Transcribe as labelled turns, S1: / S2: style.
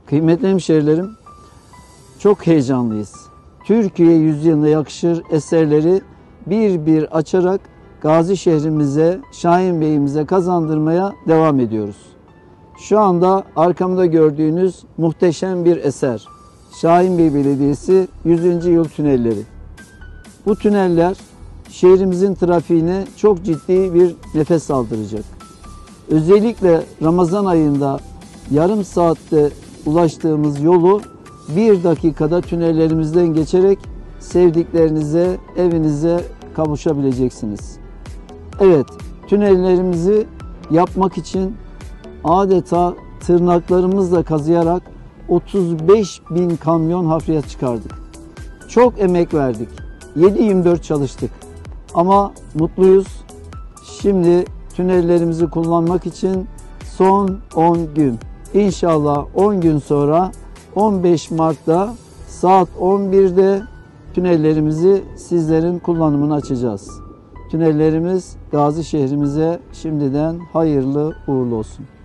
S1: Kıymetli hemşehrilerim, çok heyecanlıyız. Türkiye yüzyılına yakışır eserleri bir bir açarak Gazi şehrimize, Şahin Bey'imize kazandırmaya devam ediyoruz. Şu anda arkamda gördüğünüz muhteşem bir eser. Şahin Bey Belediyesi 100. Yıl Tünelleri. Bu tüneller şehrimizin trafiğine çok ciddi bir nefes aldıracak. Özellikle Ramazan ayında yarım saatte ulaştığımız yolu 1 dakikada tünellerimizden geçerek sevdiklerinize, evinize kavuşabileceksiniz. Evet, tünellerimizi yapmak için adeta tırnaklarımızla kazıyarak 35.000 kamyon hafriyat çıkardık. Çok emek verdik. 7/24 çalıştık. Ama mutluyuz. Şimdi tünellerimizi kullanmak için son 10 gün. İnşallah 10 gün sonra 15 Mart'ta saat 11'de tünellerimizi sizlerin kullanımına açacağız. Tünellerimiz Gazi şehrimize şimdiden hayırlı uğurlu olsun.